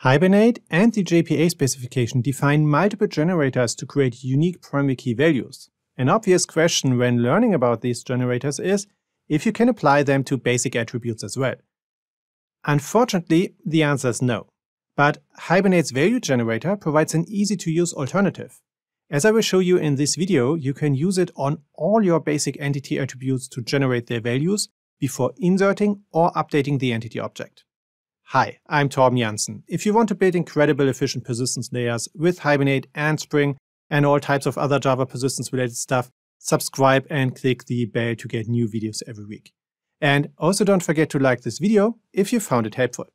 Hibernate and the JPA specification define multiple generators to create unique primary key values. An obvious question when learning about these generators is if you can apply them to basic attributes as well. Unfortunately, the answer is no. But Hibernate's value generator provides an easy-to-use alternative. As I will show you in this video, you can use it on all your basic entity attributes to generate their values before inserting or updating the entity object. Hi, I'm Torben Janssen. If you want to build incredible efficient persistence layers with Hibernate and Spring and all types of other Java persistence related stuff, subscribe and click the bell to get new videos every week. And also don't forget to like this video if you found it helpful.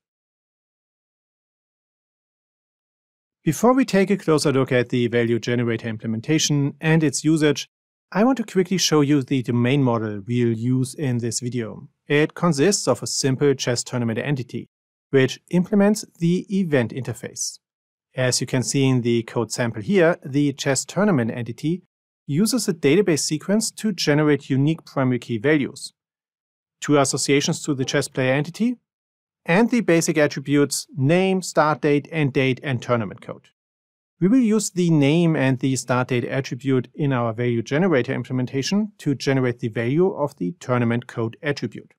Before we take a closer look at the value generator implementation and its usage, I want to quickly show you the domain model we'll use in this video. It consists of a simple chess tournament entity, which implements the event interface. As you can see in the code sample here, the chess tournament entity uses a database sequence to generate unique primary key values, two associations to the chess player entity, and the basic attributes name, start date, end date, and tournament code. We will use the name and the start date attribute in our value generator implementation to generate the value of the tournament code attribute.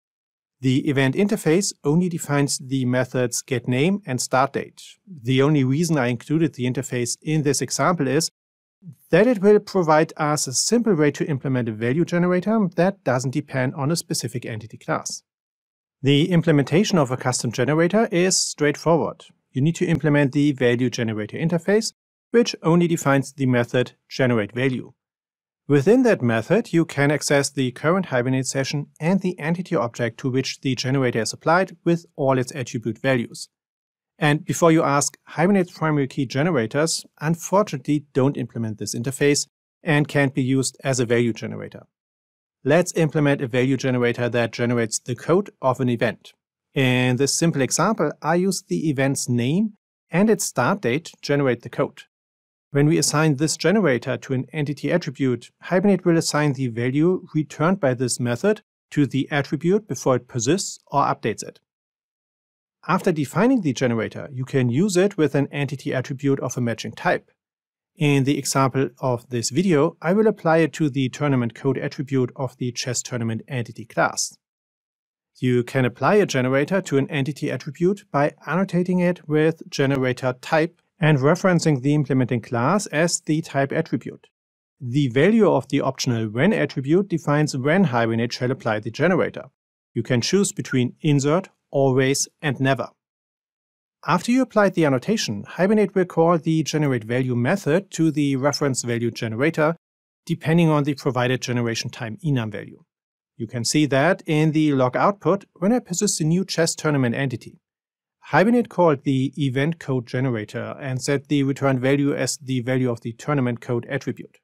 The event interface only defines the methods getName and startDate. The only reason I included the interface in this example is that it will provide us a simple way to implement a value generator that doesn't depend on a specific entity class. The implementation of a custom generator is straightforward. You need to implement the value generator interface, which only defines the method generateValue. Within that method, you can access the current Hibernate session and the entity object to which the generator is applied with all its attribute values. And before you ask, Hibernate's primary key generators unfortunately don't implement this interface and can't be used as a value generator. Let's implement a value generator that generates the code of an event. In this simple example, I use the event's name and its start date to generate the code. When we assign this generator to an entity attribute, Hibernate will assign the value returned by this method to the attribute before it persists or updates it. After defining the generator, you can use it with an entity attribute of a matching type. In the example of this video, I will apply it to the tournament code attribute of the chess tournament entity class. You can apply a generator to an entity attribute by annotating it with generator type and referencing the implementing class as the type attribute. The value of the optional when attribute defines when Hibernate shall apply the generator. You can choose between insert, always, and never. After you applied the annotation, Hibernate will call the generateValue method to the reference value generator, depending on the provided generation time enum value. You can see that in the log output when I persist a new chess tournament entity. Hibernate called the event code generator and set the returned value as the value of the tournament code attribute.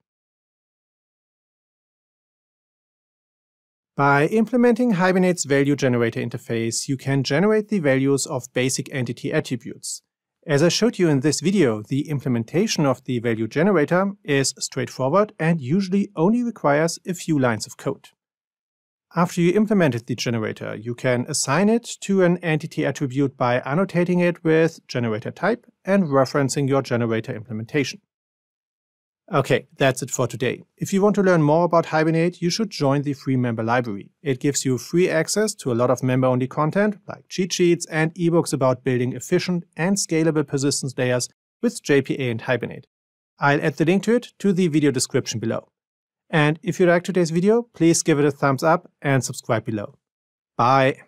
By implementing Hibernate's value generator interface, you can generate the values of basic entity attributes. As I showed you in this video, the implementation of the value generator is straightforward and usually only requires a few lines of code. After you implemented the generator, you can assign it to an entity attribute by annotating it with generator type and referencing your generator implementation. Okay, that's it for today. If you want to learn more about Hibernate, you should join the free member library. It gives you free access to a lot of member-only content like cheat sheets and ebooks about building efficient and scalable persistence layers with JPA and Hibernate. I'll add the link to it to the video description below. And if you liked today's video, please give it a thumbs up and subscribe below. Bye!